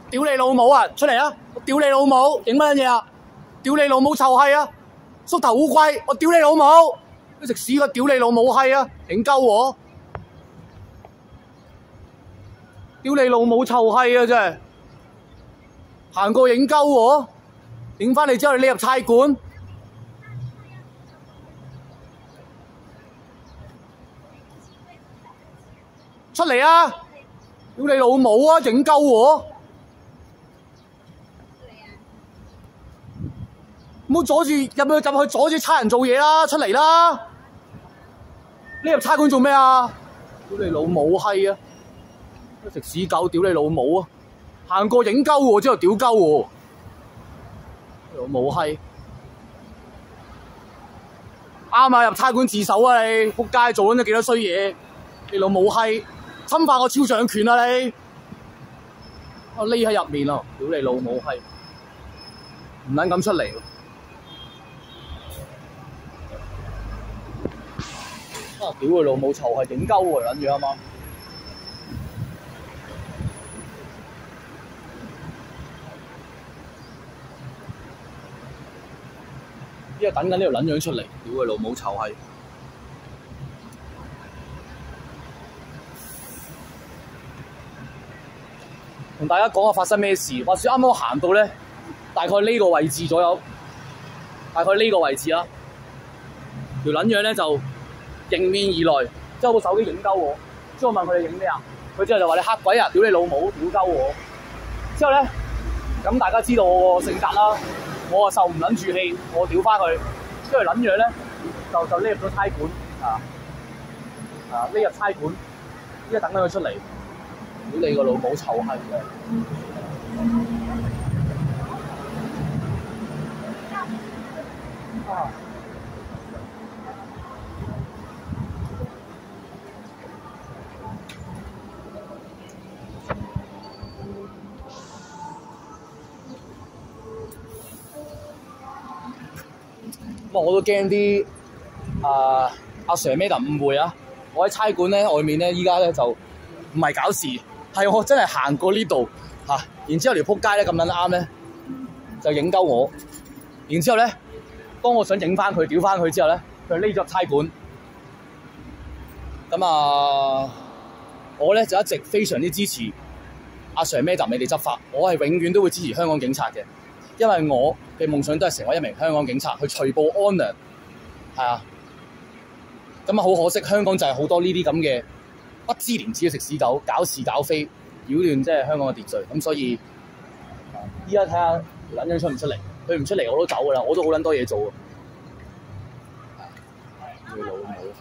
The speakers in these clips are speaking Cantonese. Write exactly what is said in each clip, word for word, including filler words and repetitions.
屌你老母啊！出嚟啊！我屌你老母！影乜嘢啊？屌你老母臭閪啊！縮頭烏龜！我屌你老母！你食屎個屌你老母閪啊！影鳩我！屌你老母臭閪啊！真係行過影鳩我，影翻嚟之後你匿入差館。出嚟啊！屌你老母啊！影鳩我！唔好阻住入去入去阻住差人做嘢啦！出嚟啦！你入差館做咩啊？屌你老母閪啊！食屎狗！屌你老母啊！行過影鳩我之後屌鳩我，老母閪！啱啊！入差館自首啊你！仆街做緊咗幾多衰嘢？你老母閪！侵犯我肖像權啊你！我匿喺入面啊！屌你老母閪！唔撚敢出嚟。啊！屌佢老母臭係影鳩喎，撚住啱啱。依家等緊呢條撚樣出嚟，屌佢老母臭係。同大家講下發生咩事。話說啱啱行到咧，大概呢個位置左右，大概呢個位置啦。條撚樣咧就迎面而來，之後部手機影鳩我。之後我問佢哋影咩啊？佢之後就話你黑鬼啊！屌你老母！屌鳩我。之後咧，咁大家知道我個性格啦，我啊受唔撚住氣，我屌翻佢。之後撚樣咧就就匿入咗差館啊啊！匿入差館，依家等緊佢出嚟。屌你個老母臭閪嘅！啊！咁我都驚啲啊阿 Sir Madam 誤會啊！我喺差館咧外面咧，依家咧就唔係搞事。係我真係行過呢度嚇，然之後條撲街咧咁撚啱咧，就影鳩我。然之後咧，當我想影翻佢、屌翻佢之後咧，佢匿咗入差館。咁啊，我咧就一直非常之支持阿 Sir Madam 你哋執法，我係永遠都會支持香港警察嘅，因為我嘅夢想都係成為一名香港警察，去除暴安良，係啊。咁啊，好可惜，香港就係好多呢啲咁嘅不知廉恥嘅食屎狗，搞事搞非，擾亂即係香港嘅秩序。咁所以依家睇下條撚樣出唔出嚟？佢唔出嚟我都走噶啦，我都好撚多嘢做啊！你老母係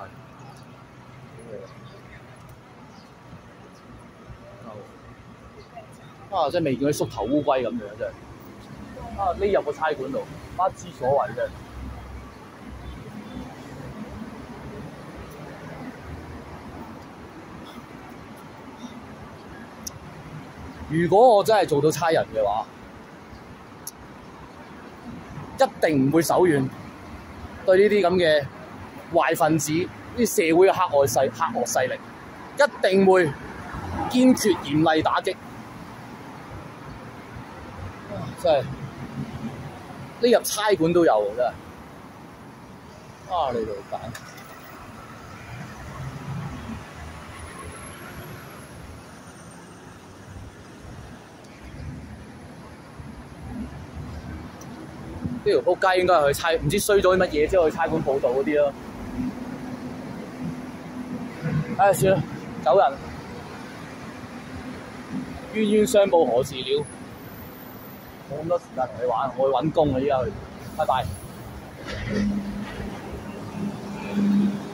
啊！真係未見佢縮頭烏龜咁樣真係啊！匿入個差館度，不知所謂啫。如果我真係做到差人嘅話，一定唔會手軟對呢啲咁嘅壞分子、呢啲社會嘅黑惡勢、黑惡勢力，一定會堅決嚴厲打擊。真係呢入差館都有真係啊！你老闆。呢條仆街應該係去差，唔知衰咗啲乜嘢，之後去差館報到嗰啲咯。唉，算啦，走人。冤冤相報何時了？冇咁多時間同你玩，我去揾工啦，依家去。拜拜。